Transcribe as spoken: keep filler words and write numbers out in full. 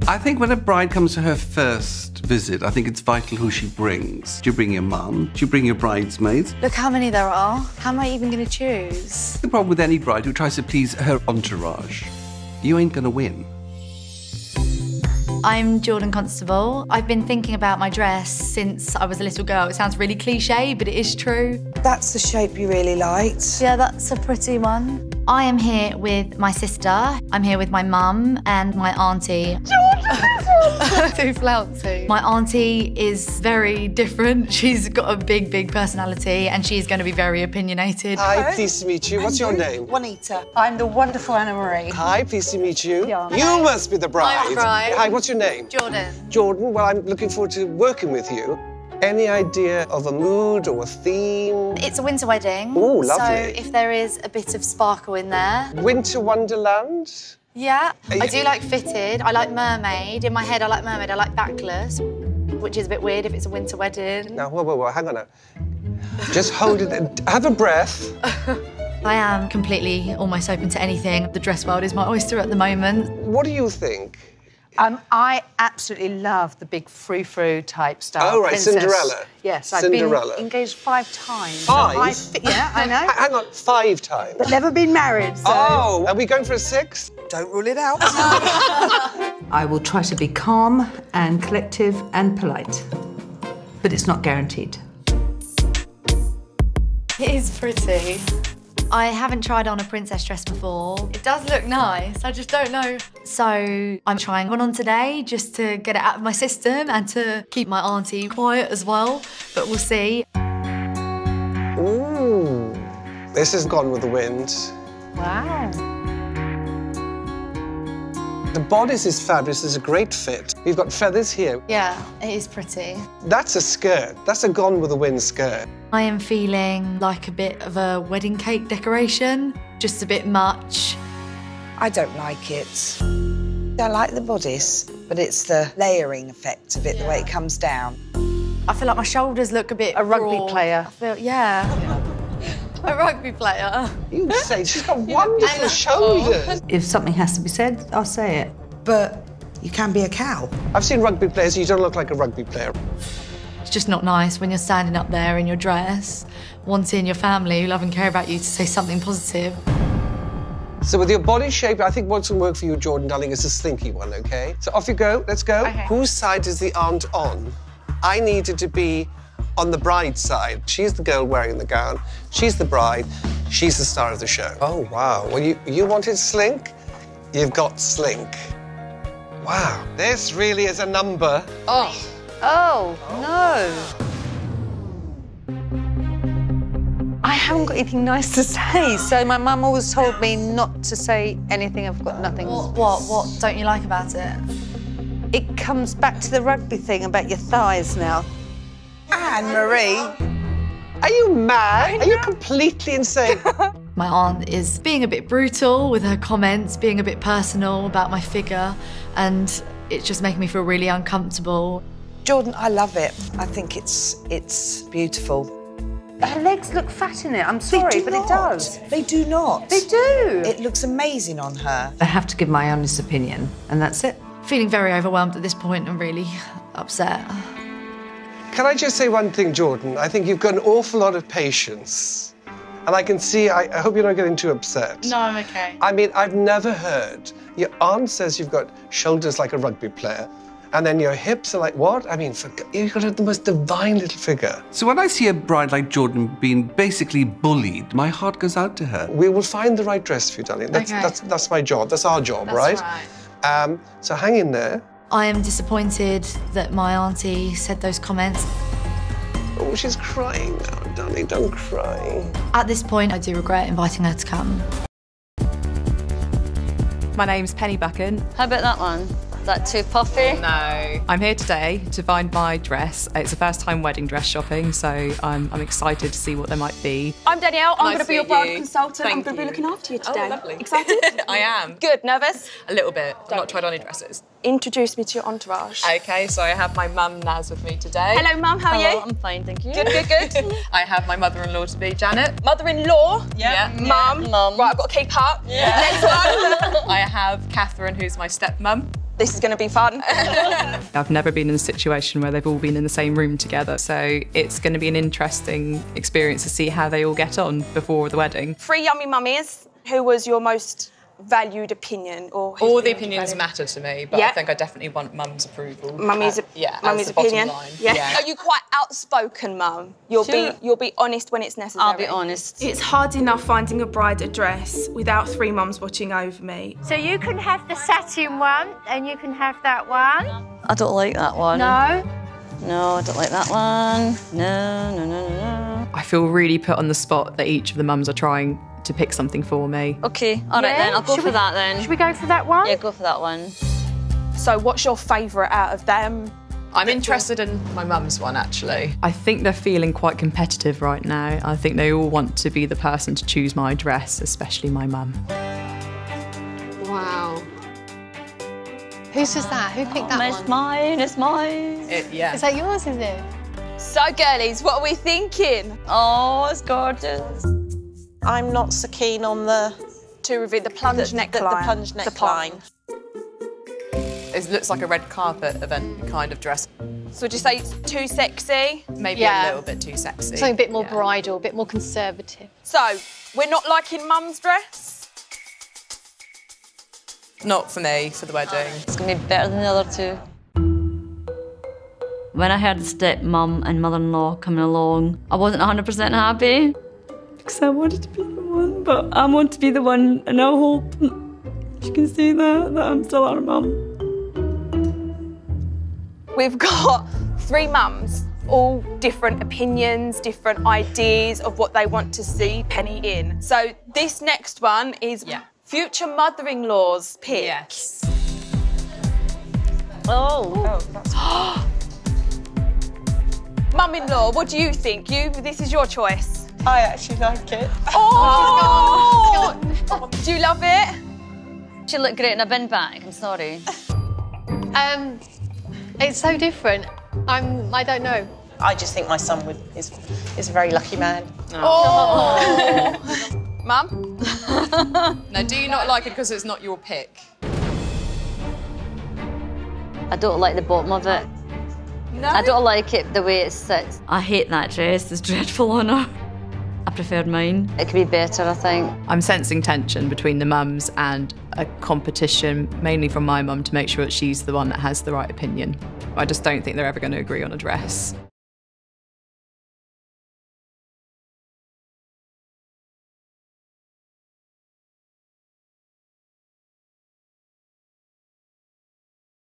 I think when a bride comes to her first visit, I think it's vital who she brings. Do you bring your mum? Do you bring your bridesmaids? Look how many there are. How am I even going to choose? The problem with any bride who tries to please her entourage, you ain't going to win. I'm Jordan Constable. I've been thinking about my dress since I was a little girl. It sounds really cliche, but it is true. That's the shape you really liked. Yeah, that's a pretty one. I am here with my sister. I'm here with my mum and my auntie. Too flouncy. My auntie is very different. She's got a big, big personality and she's going to be very opinionated. Hi, pleased to meet you. What's your name? Juanita. I'm the wonderful Anna Marie. Hi, pleased to meet you. Yeah. You must be the bride. I'm the bride. Hi, what's your name? Jordan. Jordan. Well, I'm looking forward to working with you. Any idea of a mood or a theme? It's a winter wedding. Ooh, lovely. So if there is a bit of sparkle in there. Winter Wonderland? Yeah, Are I you- do like fitted. I like mermaid. In my head, I like mermaid. I like backless, which is a bit weird if it's a winter wedding. Now, whoa, whoa, whoa, hang on now. Just hold it. Have a breath. I am completely almost open to anything. The dress world is my oyster at the moment. What do you think? Um, I absolutely love the big frou-frou type style. Oh, right, princess. Cinderella. Yes, I've Cinderella. been engaged five times. Five? I fi- yeah, I know. H- hang on, five times. But never been married, so... Oh, are we going for a six? Don't rule it out. I will try to be calm and collective and polite, but it's not guaranteed. It is pretty. I haven't tried on a princess dress before. It does look nice, I just don't know. So I'm trying one on today just to get it out of my system and to keep my auntie quiet as well, but we'll see. Ooh, this has gone with the wind. Wow. The bodice is fabulous, it's a great fit. We've got feathers here. Yeah, it is pretty. That's a skirt. That's a gone with the wind skirt. I am feeling like a bit of a wedding cake decoration, just a bit much. I don't like it. I like the bodice, but it's the layering effect of it, the way it comes down. I feel like my shoulders look a bit A rugby broad. player. I feel, yeah. A rugby player. You say she's got wonderful shoulders. If something has to be said, I'll say it. But you can be a cow. I've seen rugby players, you don't look like a rugby player. It's just not nice when you're standing up there in your dress, wanting your family who love and care about you to say something positive. So with your body shape, I think what's going to work for you, Jordan, darling, is a slinky one, OK? So off you go, let's go. Okay. Whose side is the aunt on? I needed to be on the bride's side. She's the girl wearing the gown. She's the bride. She's the star of the show. Oh, wow. Well, you, you wanted slink? You've got slink. Wow. This really is a number. Oh. Oh, no. I haven't got anything nice to say, so my mum always told me not to say anything. I've got nothing. What, what, what don't you like about it? It comes back to the rugby thing about your thighs now. Anne Marie. Are you mad? Are you completely insane? My aunt is being a bit brutal with her comments, being a bit personal about my figure, and it's just making me feel really uncomfortable. Jordan, I love it. I think it's it's beautiful. Her legs look fat in it. I'm sorry, They do but not. it does. They do not. They do. It looks amazing on her. I have to give my honest opinion, and that's it. Feeling very overwhelmed at this point and really upset. Can I just say one thing, Jordan? I think you've got an awful lot of patience. And I can see, I, I hope you're not getting too upset. No, I'm okay. I mean, I've never heard. Your aunt says you've got shoulders like a rugby player, and then your hips are like, what? I mean, for, you've got the most divine little figure. So when I see a bride like Jordan being basically bullied, my heart goes out to her. We will find the right dress for you, darling. That's, Okay. that's, that's my job. That's our job, That's right? right. Um, so hang in there. I am disappointed that my auntie said those comments. Oh, she's crying now, darling. Don't cry. At this point, I do regret inviting her to come. My name's Penny Buchan. How about that one? Is that too puffy? No. I'm here today to find my dress. It's the first time wedding dress shopping, so I'm, I'm excited to see what they might be. I'm Danielle. I'm Nice going to be to your meet bridal you. consultant. Thank I'm going to be you. looking after you today. Oh, lovely. Excited? I am. Good. Nervous? A little bit. I've not tried on any dresses. Introduce me to your entourage. Okay, so I have my mum Naz with me today. Hello, Mum. How are Hello, you? I'm fine, thank you. Good, good, good. I have my mother-in-law to be, Janet. Mother-in-law. Yeah. Mum. Mum. Right, I've got to keep up. Yeah. Next one. I have Catherine, who's my stepmum. This is going to be fun. I've never been in a situation where they've all been in the same room together, so it's going to be an interesting experience to see how they all get on before the wedding. Three yummy mummies. Who was your most valued opinion? Or all the opinions matter to me, but yeah. I think I definitely want mum's approval. Mummy's, uh, yeah, mummy's as the opinion. bottom line. Yeah. yeah. Are you quite outspoken, mum? You'll Sure. be you'll be honest when it's necessary. I'll be honest. It's hard enough finding a bride a dress without three mums watching over me. So you can have the satin one, and you can have that one. I don't like that one. No? No, I don't like that one. No, no, no, no, no. I feel really put on the spot that each of the mums are trying to pick something for me. Okay, all right Yeah? then, I'll go Should for we- that then. Should we go for that one? Yeah, go for that one. So what's your favourite out of them? I'm interested in my mum's one, actually. I think they're feeling quite competitive right now. I think they all want to be the person to choose my dress, especially my mum. Wow. Whose was that? Who picked that It's one? mine, it's mine. It, yeah. Is that yours, is it? So girlies, what are we thinking? Oh, it's gorgeous. I'm not so keen on the To reveal the plunge the, neckline. the, the plunge The neckline. It looks like a red carpet event kind of dress. So would you say it's too sexy? Maybe Yeah. a little bit too sexy. Something a bit more Yeah. bridal, a bit more conservative. So, we're not liking mum's dress? Not for me, for the wedding. It's going to be better than the other two. When I heard the stepmum and mother-in-law coming along, I wasn't one hundred percent happy. Because I wanted to be the one, but I want to be the one, and I hope you can see that, that I'm still our mum. We've got three mums, all different opinions, different ideas of what they want to see Penny in. So this next one is Yeah. future mother-in-law's pick. Yes. Oh. Oh. Mum-in-law, what do you think? You, this is your choice. I actually like it. Oh! Do you love it? She looked great in a bin bag, I'm sorry. Um, it's so different. I'm, I don't know. I just think my son would, is, is a very lucky man. Oh! Mum? Now, do you not like it because it's not your pick? I don't like the bottom of it. No? I don't like it the way it sits. I hate that dress, it's dreadful on her. I preferred mine. It could be better, I think. I'm sensing tension between the mums and a competition, mainly from my mum, to make sure that she's the one that has the right opinion. I just don't think they're ever going to agree on a dress.